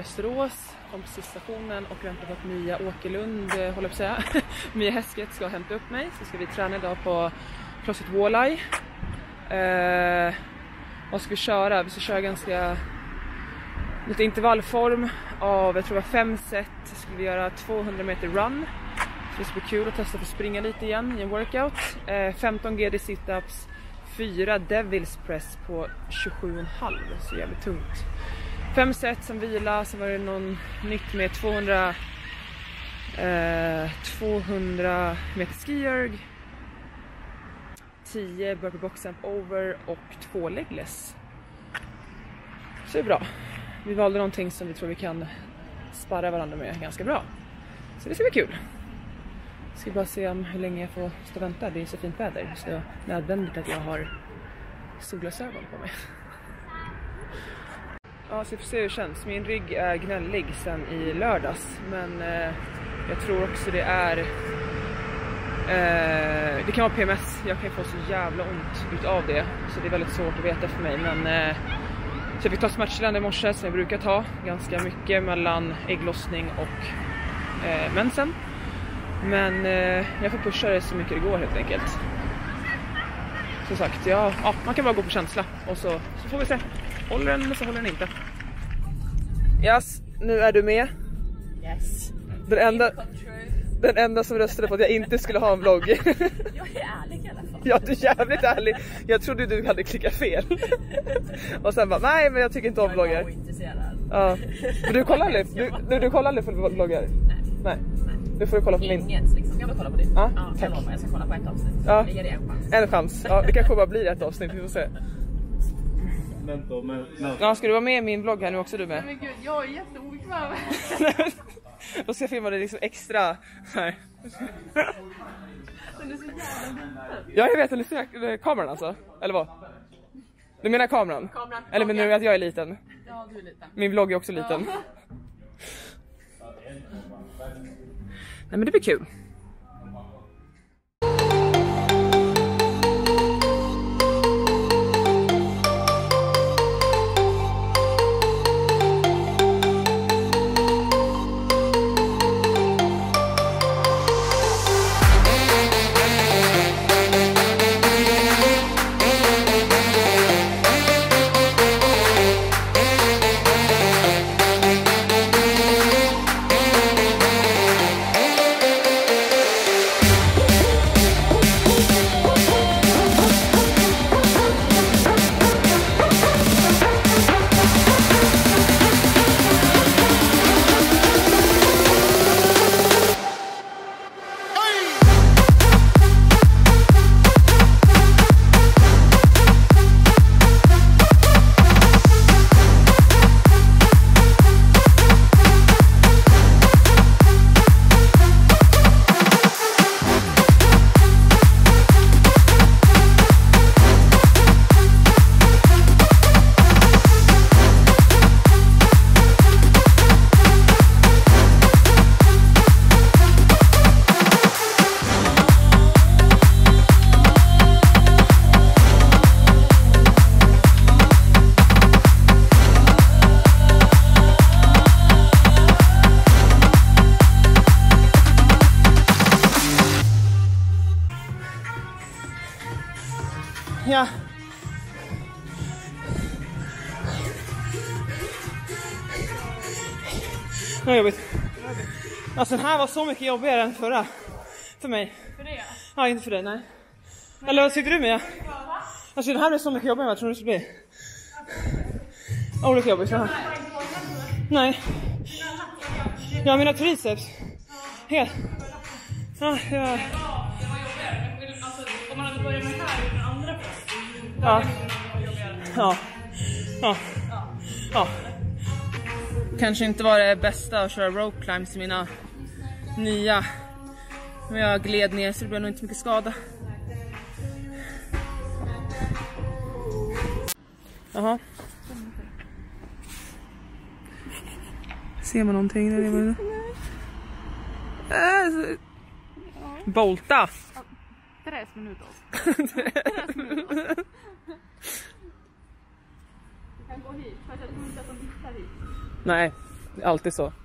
Västerås, kom på stationen och väntar på att Mia Åkerlund, håller på att säga, Mia Häsket ska hämta upp mig. Så ska vi träna idag på CrossFit Walleye. Vad ska vi köra? Vi ska köra ganska lite intervallform av, jag tror det var 5 set. Så ska vi göra 200 meter run. Så det ska bli kul att testa för att springa lite igen i en workout. 15 GD sit-ups, 4 Devils press på 27,5, så jävligt tungt. 5 set som vila, så var det någon nytt med 200 meter skierg, 10 burpee box jump over och 2 legless. Så det är bra. Vi valde någonting som vi tror vi kan sparra varandra med ganska bra. Så det ska bli kul. Jag ska bara se om hur länge jag får stå och vänta. Det är så fint väder, så det är nödvändigt att jag har solglasögon på mig. Ja, så vi får se hur det känns. Min rygg är gnällig sen i lördags. Men jag tror också det är... det kan vara PMS. Jag kan få så jävla ont utav det. Så det är väldigt svårt att veta för mig. Men så jag fick ta smärtstillande i morse som jag brukar ta. Ganska mycket mellan ägglossning och mensen. Men jag får pusha det så mycket det går helt enkelt. Som sagt, ja, man kan bara gå på känsla. Och så får vi se. Håller den eller så håller den inte. Yes, nu är du med. Yes. Den enda som röstade på att jag inte skulle ha en vlogg. Jag är ärlig i alla fall. Ja, du är jävligt ärlig. Jag trodde du hade klickat fel. Och sen bara, nej men jag tycker inte om vloggar. Jag är ointresserad. Ja. Men du kollar aldrig på vloggar? Nej. Nu får du kolla på min. Inget liksom. Jag vill kolla på det. Ja, jag lovar, jag ska kolla på ett avsnitt. Ja. Jag ger det en chans. En chans. Ja, det kanske bara blir ett avsnitt, vi får se. Ja, ska du vara med i min vlogg här nu också, du med? Men gud, jag är jätteobekväm. Då ska jag filma det liksom extra här. Den är så jävla liten. Ja, jag vet, eller ser kameran alltså. Eller vad? Du menar kameran? Eller menar du att jag är liten? Ja, du är liten. Min vlogg är också liten. Nej, men det blir kul. Ja. Det var jobbigt. Alltså den här var så mycket jobbigare än förra. För mig. För det? Ja, inte för dig, nej. Eller vad tyckte du med? Alltså den här blev så mycket jobbigare än vad jag trodde det skulle bli. Olika jobbigt så här. Nej. Jag menar triceps. Helt. Ja, ja. Det var jobbigare. Alltså, om man hade börjat med här i den andra först. Ja. Ja. Ja. Ja. Kanske inte var det bästa att köra rope climbs i mina nya. Men jag gled ner så det blev nog inte mycket skada. Jaha. Ser man någonting där nere? Bolta! 3 minuter. Du kan gå hit, för jag tror inte att de hittar hit. Nej, Det är alltid så.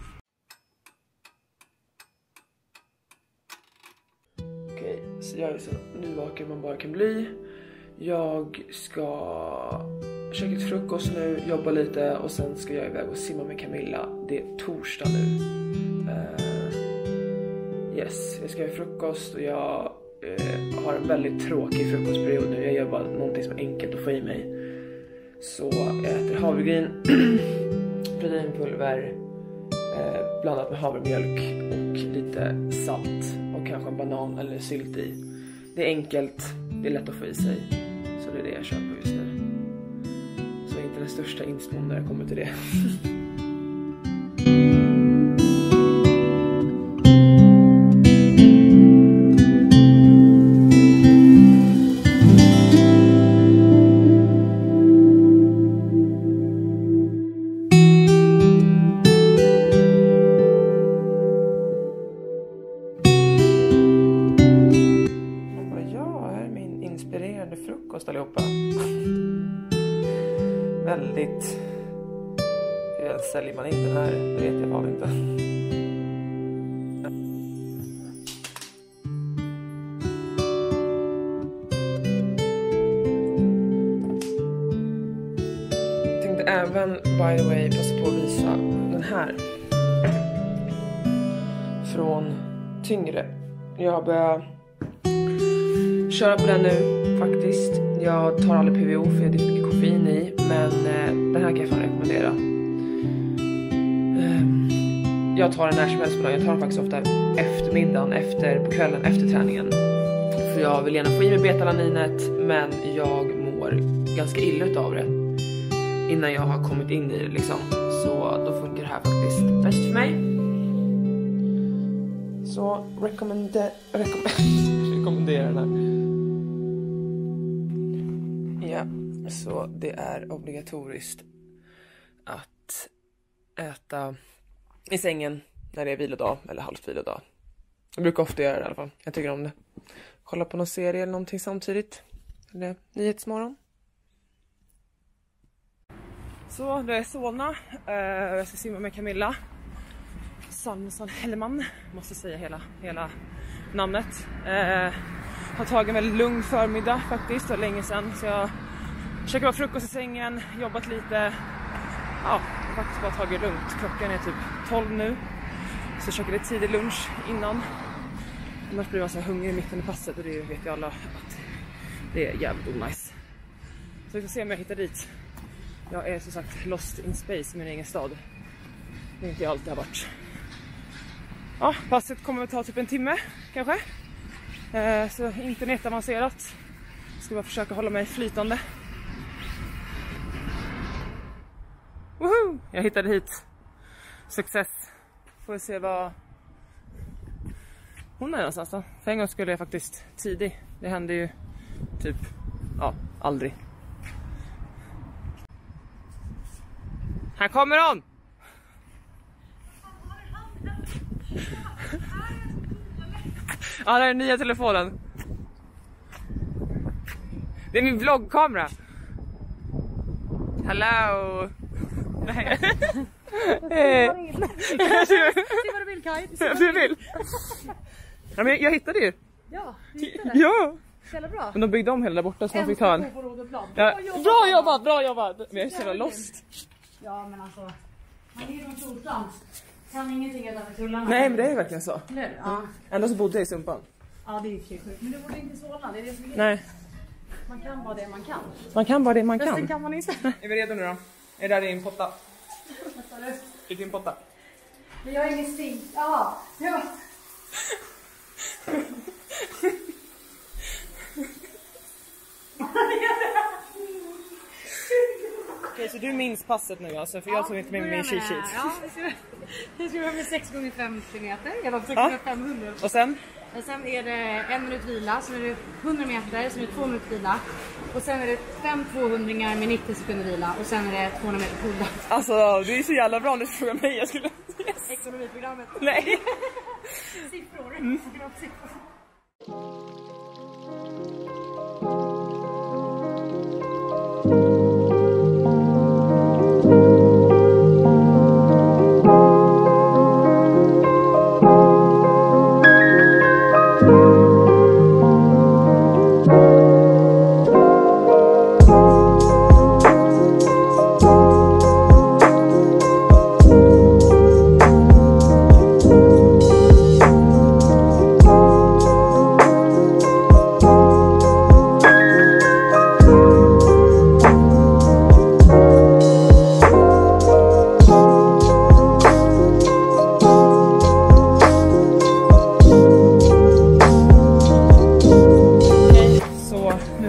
Okej, så jag är så nyvaken man bara kan bli. Jag ska käka till frukost nu, jobba lite och sen ska jag iväg och simma med Camilla. Det är torsdag nu. Yes, jag ska ha frukost och jag har en väldigt tråkig frukostperiod nu. Jag gör bara någonting som är enkelt att få i mig. Så jag äter havregryn, proteinpulver blandat med havremjölk och lite salt och kanske en banan eller sylt i. Det är enkelt, det är lätt att få i sig. Så det är det jag kör på just nu. Så inte den största inspån när jag kommer till det. Frukost allihopa. Väldigt. Hur säljer man in den här? Det vet jag bara inte. Jag tänkte även, by the way, passa på att visa den här. Från Tyngre. Jag börjar köra på den nu faktiskt. Jag tar aldrig PVO för det är mycket koffein i. Men den här kan jag fan rekommendera. Jag tar den när som helst på dagen. Jag tar den faktiskt ofta eftermiddagen, på kvällen efter träningen. För jag vill gärna få i mig betalaninet. Men jag mår ganska illa utav det. Innan jag har kommit in i det liksom. Så då funkar det här faktiskt bäst för mig. Så rekommendera den här. Ja, så det är obligatoriskt att äta i sängen när det är vilodag eller halvt vilodag. Jag brukar ofta göra det i alla fall. Jag tycker om det. Kolla på någon serie eller någonting samtidigt. Eller Nyhetsmorgon. Så det är Solna. Jag ska simma med Camilla. Salmonsson Helleman. Måste säga hela namnet. Har tagit en väldigt lugn förmiddag faktiskt. Och länge sedan. Så jag försöker vara frukost i sängen. Jobbat lite. Ja, faktiskt bara tagit lugnt. Klockan är typ 12 nu. Så jag käkade lite tidig lunch innan. Annars blir jag så hungrig i mitten i passet. Och det vet ju alla att det är jävligt onajs. Så vi får se om jag hittar dit. Jag är som sagt lost in space i min egen stad. Det är inte jag alltid har varit. Ja, passet kommer att ta typ en timme kanske. Så inte netavancerat. Ska bara försöka hålla mig flytande. Woho! Jag hittade hit. Success. Får vi se vad hon är någonstans då. För en gång skulle jag faktiskt tidig. Det hände ju typ, ja, aldrig. Här kommer hon! Ja, det är den nya telefonen. Det är min vloggkamera. Hello! Nej. Se vad du vill, Kaj. Du vill? Ja, men jag hittade ju. Ja, du hittade det. Ja! Ställa bra. Men de byggde om hela där borta så man fick ta en. Ja. Bra jobbat! Men jag är så jävla lost. Ja, men alltså, man är ju från Solstan. Kan ingenting utanför tullarna. Nej, men det är verkligen så. Ja. Ändå så bodde jag i Sumpan. Ja, det är ju sjukt. Men det borde inte Solna, det är det som är. Nej. Man kan bara det man kan. Man kan bara det man kan. Resten kan man inte. Är vi redo nu då? Är det där din potta? Är det din potta? Men jag är ingen stink. Jaha, ja. Okej, så du minns passet nu alltså? För jag tog inte med min cheat sheet. Ja, jag ska vara med 6 gånger 50 meter. Jag var på 6 gånger 500. Och sen? Och sen är det 1 minut vila, sen är det 100 meter, sen är det 2 minuter vila. Och sen är det 5 200-ringar med 90 sekunder vila. Och sen är det 200 meter pull-up. Alltså, det är så jävla bra. Nu frågar jag mig. Jag skulle... Yes. Ekonomiprogrammet. Nej. Siffror. Siffror.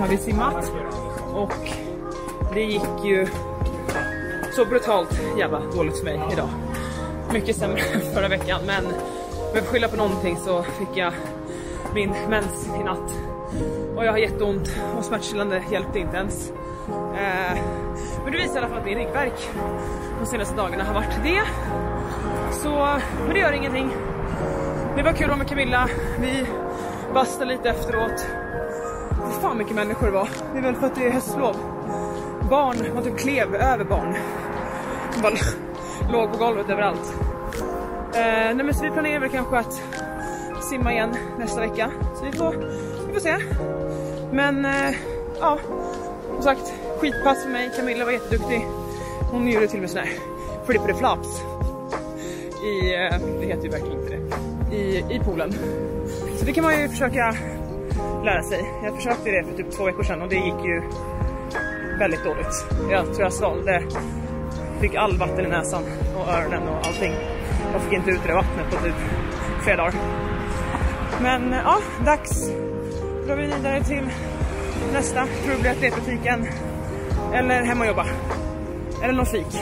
har vi simmat och det gick ju så brutalt jävla dåligt för mig idag. Mycket sämre än förra veckan, men om jag får skylla på någonting så fick jag min mens i natt. Och jag har jätteont och smärtstillande hjälpte inte ens. Men det visar i alla fall att min ryggvärk de senaste dagarna har varit det. Så, men det gör ingenting. Det var kul med Camilla. Vi bastade lite efteråt. Det fan mycket människor det var. Det är väl för att det är höstlov. Barn, man typ klev över barn. De bara låg på golvet överallt. Nej, men så vi planerar väl kanske att simma igen nästa vecka. Så vi får se. Men ja, som sagt, skitpass för mig. Camilla var jätteduktig. Hon gjorde till och med sån här flip flops. Det heter ju verkligen inte det. I poolen. Så det kan man ju försöka lära sig. Jag försökte det för typ 2 veckor sedan och det gick ju väldigt dåligt. Jag tror jag svalde. Fick all vatten i näsan och öronen och allting. Jag fick inte ut det vattnet på typ 3 dagar. Men ja, dags. Då går vi vidare till nästa. Tror det blir att det är butiken. Eller hemma och jobba. Eller någon fik.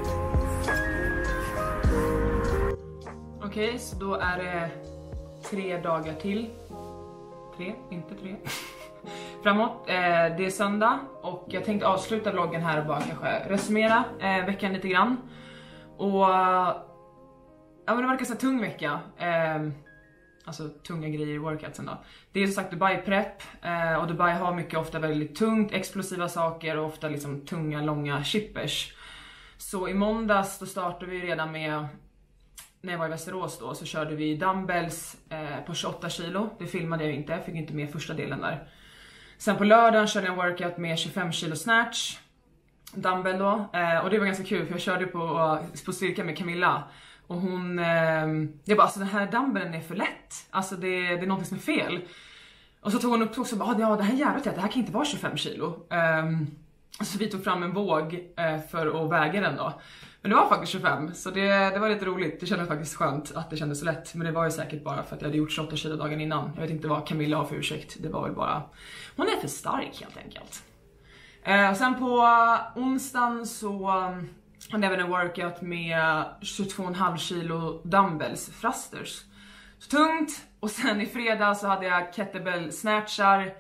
Okej, så då är det 3 dagar till. 3, inte 3. Framåt, det är söndag och jag tänkte avsluta vloggen här och bara kanske resumera veckan lite grann. Och ja, men det verkar så tung vecka. Alltså tunga grejer i workoutsen då. Det är som sagt Dubai-prepp och Dubai har mycket ofta väldigt tungt, explosiva saker och ofta liksom tunga, långa chippers. Så i måndags då startade vi redan med, när jag var i Västerås då, så körde vi dumbbells på 28 kilo. Det filmade jag inte, jag fick inte med första delen där. Sen på lördagen körde jag en workout med 25 kilo snatch, dumbbell då. Och det var ganska kul för jag körde på styrka med Camilla. Och hon, jag bara, alltså den här dumbbellen är för lätt. Alltså det är något som är fel. Och så tog hon upp och så bara, ja det här är jävligt lätt, det här kan inte vara 25 kilo. Så vi tog fram en våg för att väga den då. Men det var faktiskt 25, så det var lite roligt. Det kändes faktiskt skönt att det kändes så lätt. Men det var ju säkert bara för att jag hade gjort 28 kilo dagen innan. Jag vet inte vad Camilla har för ursäkt. Det var väl bara, hon är för stark helt enkelt. Och sen på onsdagen så hade jag även en workout med 22,5 kilo dumbbells, thrusters. Så tungt. Och sen i fredag så hade jag kettlebell snatchar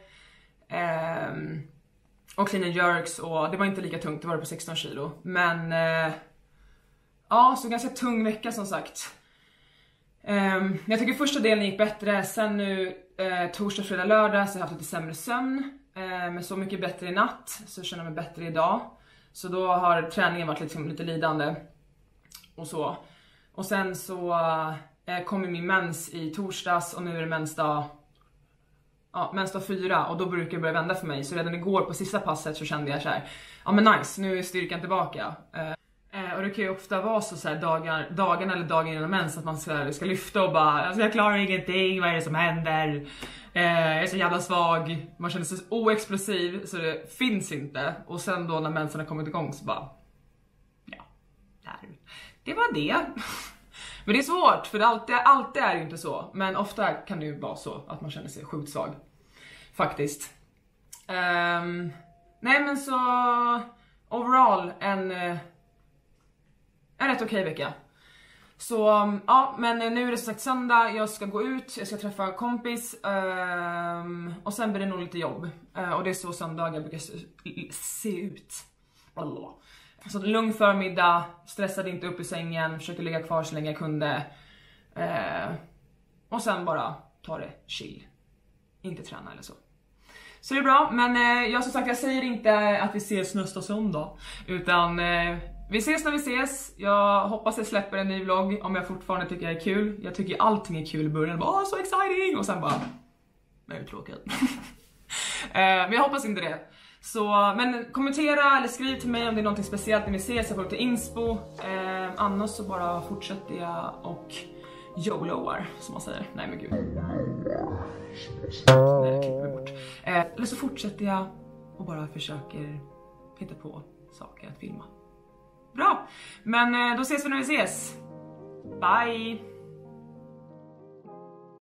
och clean and jerks. Och det var inte lika tungt, det var på 16 kilo. Men ja, så ganska tung vecka som sagt. Jag tycker första delen gick bättre. Sen nu torsdag, fredag, lördag så har jag haft lite sämre sömn. Men så mycket bättre i natt så känner jag mig bättre idag. Så då har träningen varit liksom lite lidande. Och så. Och sen så kom min mens i torsdags och nu är det mensdag. Ja, mensdag 4 och då brukar det börja vända för mig. Så redan igår på sista passet så kände jag så här, ja men nice, nu är styrkan tillbaka. Och det kan ju ofta vara så här dagarna eller dagen innan mens att man ska lyfta och bara, alltså jag klarar ingenting, vad är det som händer? Jag är så jävla svag, man känner sig oexplosiv så det finns inte. Och sen då när mensen har kommit igång så bara, ja, det var det. Men det är svårt för alltid är det inte så. Men ofta kan det ju vara så att man känner sig sjukt svag. Faktiskt. Nej men så overall en rätt okej vecka. Så ja, men nu är det sagt söndag. Jag ska gå ut, jag ska träffa kompis. Och sen blir det nog lite jobb. Och det är så söndagar brukar se ut. Så lugn förmiddag, stressade inte upp i sängen, försökte ligga kvar så länge jag kunde. Och sen bara ta det chill. Inte träna eller så. Så det är bra, men jag som sagt, jag säger inte att vi ses nästa söndag. Utan vi ses när vi ses. Jag hoppas jag släpper en ny vlogg om jag fortfarande tycker det är kul. Jag tycker allting är kul i början. Bara, så exciting! Och sen bara, det är tråkigt. Men jag hoppas inte det. Så, men kommentera eller skriv till mig om det är något speciellt när vi ses. Jag får lite inspo. Annars så bara fortsätter jag och YOLOar, som man säger. Nej men gud. Eller så fortsätter jag och bara försöker hitta på saker att filma. Bra, men då ses vi när vi ses. Bye!